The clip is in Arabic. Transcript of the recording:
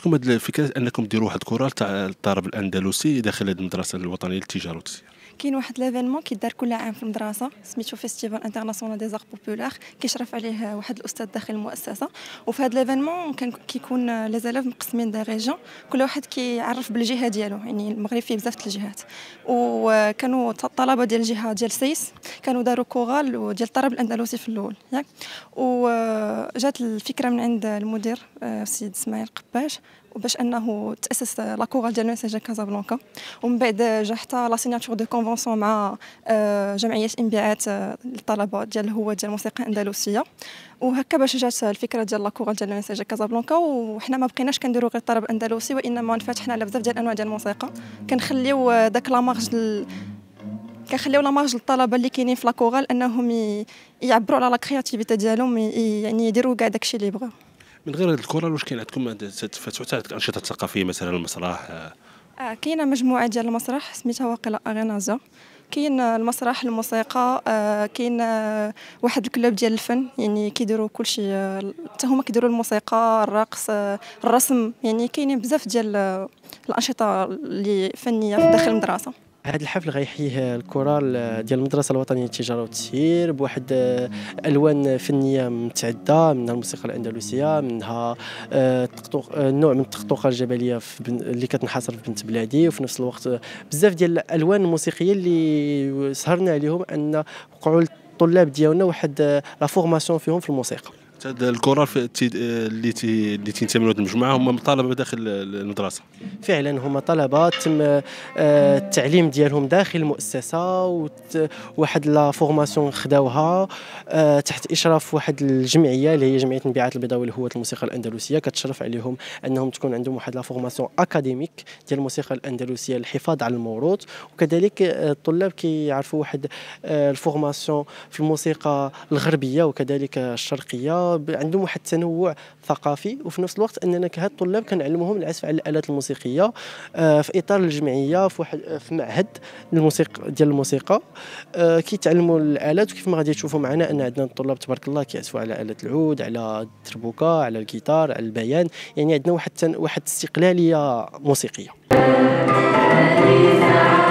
عجبتكم هذه الفكره انكم ديروا واحد كورال تاع الطرب الاندلسي داخل هذه المدرسه الوطنيه للتجاره والتسويق؟ كاين واحد ليفينمون كيدار كل عام في المدرسه سميتو فيستيفال انترناسيونال دي زارت بوبولار، كيشرف عليه واحد الاستاذ داخل المؤسسه. وفي هذا ليفينمون كيكون لي زاليف مقسمين دي ريجيون، كل واحد كيعرف بالجهه ديالو، يعني المغرب فيه بزاف الجهات. وكانوا الطلبه ديال الجهه ديال سيس كانوا داروا كورال وديال الطرب الاندلسي في الاول ياك. وجات الفكره من عند المدير السيد اسماعيل قباش، وباش انه تاسس لا كورال ديال مساجة كازابلانكا. ومن بعد جا حتى لا سيناتور دو كونفونسيون مع جمعيه انبعاث الطلبه ديال الهوة ديال الموسيقى الاندلسيه. وهكا باش جات الفكره ديال لا كورال ديال مساجة كازابلانكا. وحنا ما بقيناش كنديروا غير الطرب الاندلسي، وانما انفتحنا على بزاف ديال الانواع ديال الموسيقى. كنخليو داك لا مارج كنخليو لا مارج للطلبه اللي كاينين في لا كورال انهم يعبروا على لا كرياتيفيتي ديالهم، يعني يديروا كاع داكشي اللي بغاو. من غير هذه الكورال واش كاين عندكم تفتحوا حتى انشطه ثقافيه مثلا المسرح؟ كاينه مجموعه ديال المسرح سميتها واقيلا اغينازا. كاين المسرح، الموسيقى، كاين واحد الكلوب ديال الفن، يعني كيديروا كلشي حتى هما كيديروا الموسيقى، الرقص، الرسم، يعني كاينين بزاف ديال الانشطه اللي فنيه في داخل المدرسه. هذا الحفل غيحييه الكورال ديال المدرسه الوطنيه للتجاره والتسيير بواحد الوان فنيه متعدده، منها الموسيقى الاندلسيه، منها نوع من التقطوقه الجبليه اللي كتنحصر في بنت بلادي، وفي نفس الوقت بزاف ديال الالوان الموسيقيه اللي سهرنا عليهم ان وقعوا الطلاب ديالنا واحد لا فورماسيون فيهم في الموسيقى. هذا الكورال اللي تنتمي لهذه المجموعه هم طلبه داخل المدرسه؟ فعلا هما طلبه تم التعليم ديالهم داخل المؤسسه، وواحد لا فورماسيون خداوها تحت اشراف واحد الجمعيه اللي هي جمعيه انبعاث البيضاوي لهوة الموسيقى الاندلسيه، كتشرف عليهم انهم تكون عندهم واحد لا فورماسيون اكاديميك ديال الموسيقى الاندلسيه للحفاظ على الموروث. وكذلك الطلاب كيعرفوا واحد الفورماسيون في الموسيقى الغربيه وكذلك الشرقيه، عندهم واحد التنوع ثقافي. وفي نفس الوقت اننا كهاد الطلاب كنعلموهم العزف على الالات الموسيقيه في اطار الجمعيه في معهد الموسيقى كيتعلموا الالات. وكيف ما غادي تشوفوا معنا ان عندنا الطلاب تبارك الله كيعزفوا على آلة العود، على التربوكه، على الجيتار، على البيان، يعني عندنا واحد استقلاليه موسيقيه.